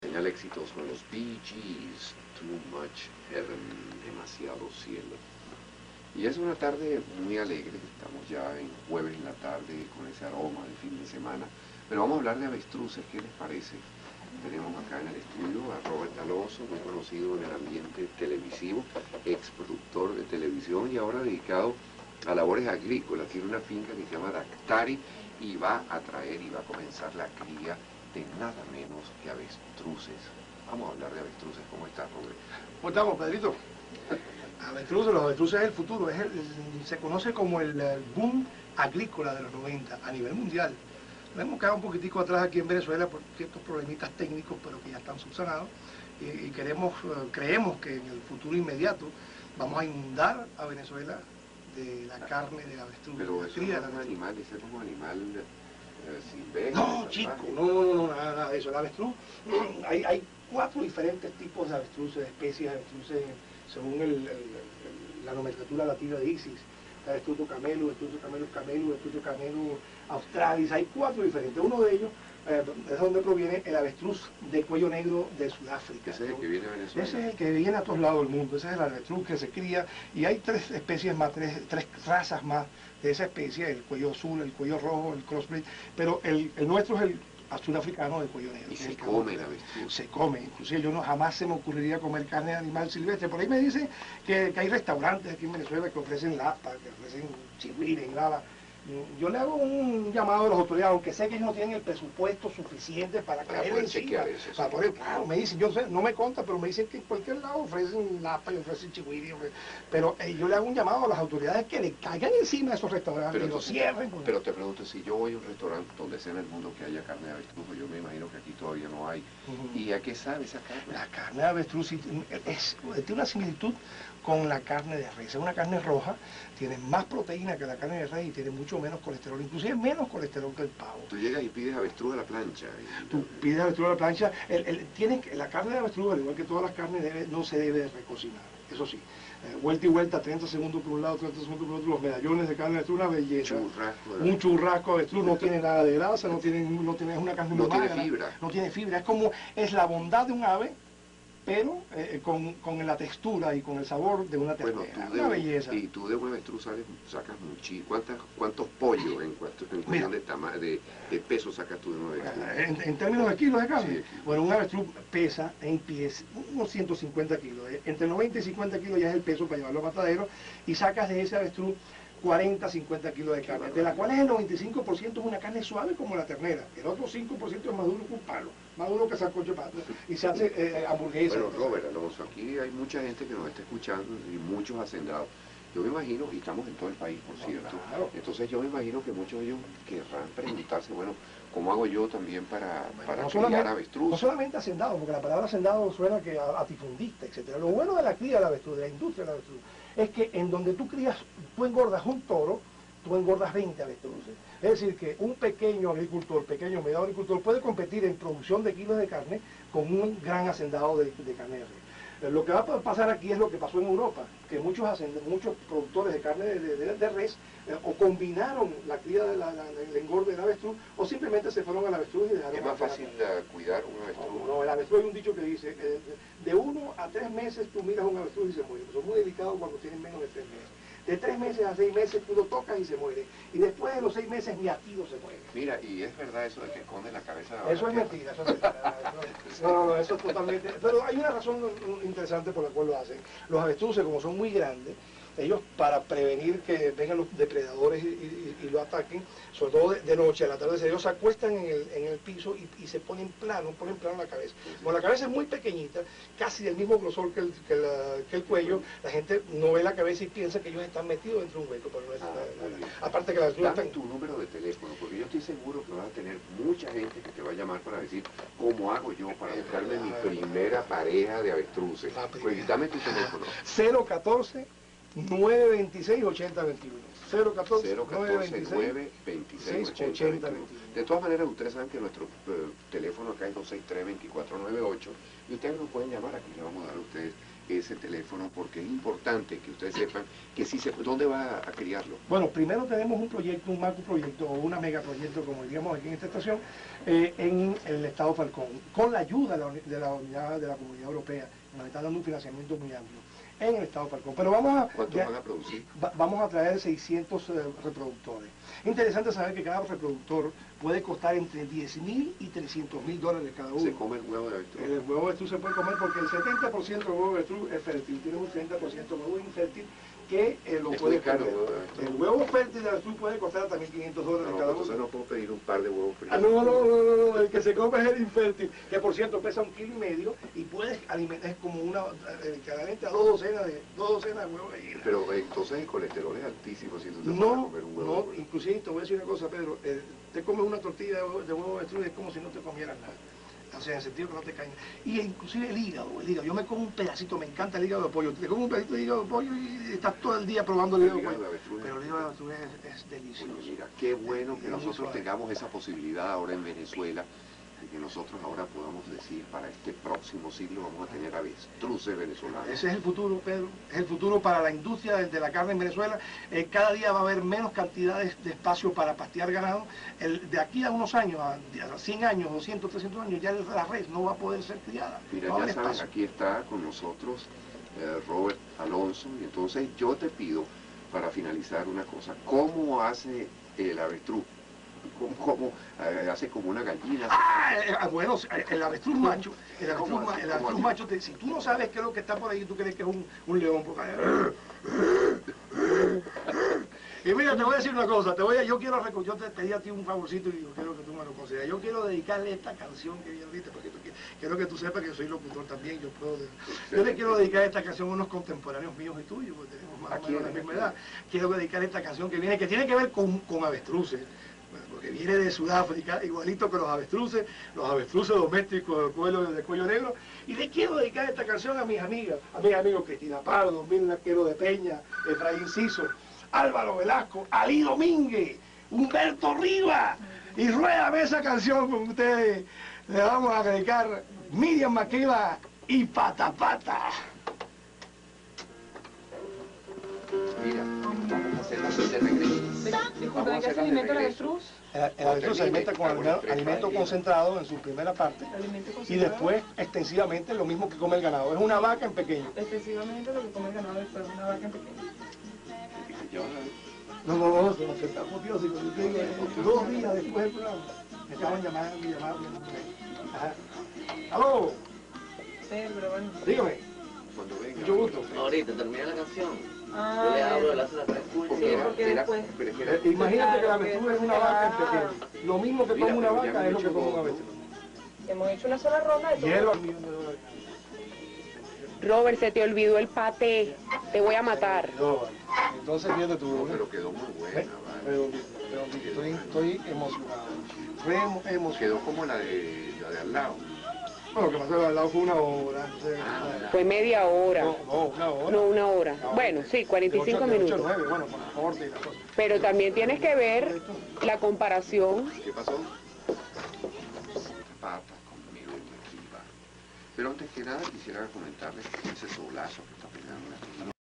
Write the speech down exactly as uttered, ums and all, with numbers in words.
Señal éxitos con los Bee Gees, Too Much Heaven, demasiado cielo. Y es una tarde muy alegre, estamos ya en jueves en la tarde con ese aroma de fin de semana, pero vamos a hablar de avestruces, ¿qué les parece? Tenemos acá en el estudio a Robert Alonso, muy conocido en el ambiente televisivo, ex productor de televisión y ahora dedicado a labores agrícolas. Tiene una finca que se llama Dactari y va a traer y va a comenzar la cría de nada menos que avestruces. Vamos a hablar de avestruces. ¿Cómo estás, Robert? ¿Cómo estamos, Pedrito? Avestruces, los avestruces es el futuro, es el, se conoce como el, el boom agrícola de los noventa a nivel mundial. Nos hemos quedado un poquitico atrás aquí en Venezuela por ciertos problemitas técnicos, pero que ya están subsanados, y, y queremos, creemos que en el futuro inmediato vamos a inundar a Venezuela de la carne de avestruz. Pero eso no es un animal, ese es un animal eh, silvestre. No, chico, no, no, no, nada, nada de eso. El avestruz, hay, hay cuatro diferentes tipos de avestruces, especies de avestruces, según el, el, el, la nomenclatura latina de ISIS. Está Avestruz camelo, Avestruz camelus camelus, Avestruz camelus australis, hay cuatro diferentes. Uno de ellos eh, es donde proviene el avestruz de cuello negro de Sudáfrica. Ese es el que viene a Venezuela. Ese es el que viene a todos lados del mundo, ese es el avestruz que se cría, y hay tres especies más, tres, tres razas más de esa especie, el cuello azul, el cuello rojo, el crossbreed, pero el, el nuestro es el sudafricano de cuello negro. Y se come el avestruz. Se come, inclusive yo no jamás se me ocurriría comer carne de animal silvestre. Por ahí me dicen que, que hay restaurantes aquí en Venezuela que ofrecen lapa, que ofrecen chigüire y nada. Yo le hago un llamado a las autoridades, aunque sé que ellos no tienen el presupuesto suficiente para, para caer encima, eso, para sí. poder, claro, me dicen, yo sé, no me consta, pero me dicen que en cualquier lado ofrecen lapa y ofrecen chigüire, pero eh, yo le hago un llamado a las autoridades que le caigan encima a esos restaurantes pero y los cierren. Con... Pero te pregunto, si yo voy a un restaurante donde sea en el mundo que haya carne de avestruz, yo me imagino que aquí todavía no hay. Uh-huh. ¿Y a qué sabe esa carne? La carne de avestruz es, es, tiene una similitud con la carne de res, es una carne roja, tiene más proteína que la carne de res y tiene mucho menos colesterol, inclusive menos colesterol que el pavo. Tú llegas y pides avestruz a la plancha. Y... Tú pides avestruz a la plancha, el, el, tienes, la carne de avestruz, al igual que todas las carnes, debe, no se debe de recocinar, eso sí. Eh, vuelta y vuelta, treinta segundos por un lado, treinta segundos por otro, los medallones de carne de avestruz, una belleza. Churrasco de un churrasco de avestruz, no tiene nada de grasa, no tiene, no tiene es una carne no muy tiene magra, fibra. No tiene fibra, es como, es la bondad de un ave, pero eh, con, con la textura y con el sabor de una ternera, bueno, una de, belleza. Y tú de un avestruz sacas muchísimo. ¿Cuántos pollos en, en cuestión de, tama, de, de peso sacas tú de un avestruz? En, en términos de kilos de carne, sí, bueno, un avestruz pesa en pies unos ciento cincuenta kilos, entre noventa y cincuenta kilos ya es el peso para llevarlo a matadero, y sacas de ese avestruz cuarenta a cincuenta kilos de carne, de la cual es el noventa y cinco por ciento es una carne suave como la ternera, el otro cinco por ciento es más duro que un palo, más duro que sancocho pato, y se hace eh, hamburguesa. Bueno, Robert Alonso, aquí hay mucha gente que nos está escuchando y muchos hacendados. Yo me imagino, y estamos en todo el país, por cierto, claro. Entonces yo me imagino que muchos de ellos querrán preguntarse, bueno, ¿cómo hago yo también para, bueno, para no criar avestruz? No solamente hacendado, porque la palabra hacendado suena que a latifundista, etcétera. Lo bueno de la cría de la avestruz, de la industria de la avestruz, es que en donde tú crías, tú engordas un toro, tú engordas veinte avestruces. Es decir, que un pequeño agricultor, pequeño mediano agricultor, puede competir en producción de kilos de carne con un gran hacendado de, de carne de res. Lo que va a pasar aquí es lo que pasó en Europa, que muchos, muchos productores de carne de, de, de res eh, o combinaron la cría del de engorde del avestruz o simplemente se fueron al avestruz y dejaron... ¿Es más fácil la, cuidar un avestruz? No, no, el avestruz hay un dicho que dice, eh, de uno a tres meses tú miras un avestruz y se muere. Son muy delicados cuando tienen menos de tres meses. De tres meses a seis meses tú lo tocas y se muere. Y después de los seis meses ni latido se muere. Mira, y es verdad eso de que esconde la cabeza. Eso es mentira, eso es mentira. No, no, no, eso es totalmente... Pero hay una razón interesante por la cual lo hacen. Los avestruces, como son muy grandes, ellos para prevenir que vengan los depredadores y, y, y lo ataquen, sobre todo de, de noche, a la tarde, ellos se acuestan en el, en el piso y, y se ponen plano, ponen plano la cabeza. Como la cabeza es muy pequeñita, casi del mismo grosor que el, que, la, que el cuello, la gente no ve la cabeza y piensa que ellos están metidos dentro de un hueco, pero no es nada. Ah, aparte que la Dame están... tu número de teléfono, porque yo estoy seguro que vas a tener mucha gente que te va a llamar para decir cómo hago yo para buscarme mi primera pareja de avestruces. Pues dame tu teléfono. cero catorce nueve veintiséis ochenta veintiuno. cero catorce nueve veintiséis ochenta veintiuno. De todas maneras, ustedes saben que nuestro uh, teléfono acá es dos seis tres, dos cuatro nueve ocho y ustedes nos pueden llamar, aquí le vamos a dar a ustedes ese teléfono, porque es importante que ustedes sepan que si se, ¿dónde va a criarlo? Bueno, primero tenemos un proyecto, un macroproyecto o una megaproyecto, como diríamos aquí en esta estación, eh, en el estado Falcón, con la ayuda de la, de la unidad de la Comunidad Europea. Nos están dando un financiamiento muy amplio en el estado Falcón. Pero vamos a... ¿Cuánto ya, van a producir? Va, vamos a traer seiscientos eh, reproductores. Interesante saber que cada reproductor puede costar entre diez mil y trescientos mil dólares cada uno. ¿Se come el huevo de avestruz? El huevo de avestruz se puede comer porque el setenta por ciento del huevo de avestruz es fértil, tiene un treinta por ciento de huevo infértil que eh, lo es puede muy caro, comer. ¿no? El huevo fértil de avestruz puede costar también quinientos dólares No, cada entonces uno. no puedo pedir un par de huevos fritos. Ah, no, no, no, no, no, el que se come es el infértil, que por cierto pesa un kilo y medio y puedes alimentar, es como una, el equivalente a dos docenas de, dos docenas de huevos de gallina. Pero entonces el colesterol es altísimo si tú te vas a No, comer un huevo. no, inclusive te voy a decir una cosa, Pedro, eh, te comes una tortilla de huevo de huevo de avestruz es como si no te comieras nada. O sea, en el sentido que no te caen. Y inclusive el hígado, el hígado. Yo me como un pedacito, me encanta el hígado de pollo. Te como un pedacito de hígado de pollo y estás todo el día probando el hígado de pollo. Pero el hígado de avestruz es, es delicioso. Oye, mira, qué bueno que Es muy nosotros suave. tengamos esa posibilidad ahora en Venezuela, de que nosotros ahora podamos decir, para este próximo siglo vamos a tener avestruces venezolanos. Ese es el futuro, Pedro. Es el futuro para la industria de, de la carne en Venezuela. Eh, cada día va a haber menos cantidades de espacio para pastear ganado. El, de aquí a unos años, a, a cien años, doscientos, trescientos años, ya la res no va a poder ser criada. Mira, no va a ya haber sabes, espacio. aquí está con nosotros eh, Robert Alonso, y entonces yo te pido, para finalizar, una cosa. ¿Cómo hace el avestruz? ¿Cómo, cómo, eh, hace como una gallina? Ah, eh, ah, bueno, el avestruz macho, el avestruz, ¿Cómo ma- así? el ¿Cómo avestruz así? macho, te- si tú no sabes qué es lo que está por ahí, tú crees que es un, un león. Porque... Y mira, te voy a decir una cosa, te voy a, yo quiero reco- yo te pedí a ti un favorcito y yo quiero que tú me lo consideres. Yo quiero dedicarle esta canción que viene ahorita, porque tú qui- quiero que tú sepas que yo soy locutor también, yo puedo... de- yo le quiero dedicar esta canción a unos contemporáneos míos y tuyos, porque tenemos más ¿A o menos la quién? misma edad. Quiero dedicar esta canción que viene, que tiene que ver con, con avestruces. Bueno, porque viene de Sudáfrica, igualito que los avestruces, los avestruces domésticos de cuello, de cuello negro, y le quiero dedicar esta canción a mis amigas, a mis amigos Cristina Pardo, Mirna Arquero de Peña, Efraín Ciso, Álvaro Velasco, Ali Domínguez, Humberto Rivas, y ruédame esa canción con ustedes. Le vamos a dedicar Miriam Maquila y Pata Pata. Mira, vamos a hacerlas de regreso. Disculpe, ¿de qué se alimenta el avestruz? El, el avestruz se alimenta con alimento, alimento concentrado en su primera parte Alimento y concentrado. después extensivamente lo mismo que come el ganado. Es una vaca en pequeño. Excesivamente lo que come el ganado después de una vaca en pequeño. No, no, no, se nos está Dios, digo, yo te digo, dos días después del programa, me acaban de llamar, me llamaron, ajá. ¡Aló! Sí, pero bueno. Dígame, Cuando venga. mucho gusto. Ahorita termina la canción. Ah, Yo le hablo, bueno. le hace la escucha. Sí, porque era- después- pero es que era- Eh, imagínate que la Claro, avestruz que es una vaca en ah. pequeño. Lo mismo que Mira, come una pero ya vaca me es lo he que hecho come un dos, avestruz. Hemos hecho una sola ronda de todo. Hielo al millón de dólares. Robert, se te olvidó el paté. Te voy a matar. No, vale. Entonces viene tu... No, pero quedó muy buena, ¿Eh? ¿vale? Pero, pero estoy, estoy emocionado. Re emo- emocionado. Quedó como la de, la de al lado. Bueno, lo que pasó al lado fue una hora. No, sé, Fue media hora. no, no, una hora. No, una hora. Bueno, sí, cuarenta y cinco De ocho a minutos. nueve, bueno, con el corte y la cosa. Pero también tienes que ver la comparación. ¿Qué pasó? Papas conmigo en Pero antes que nada quisiera comentarles ese solazo que está pegando.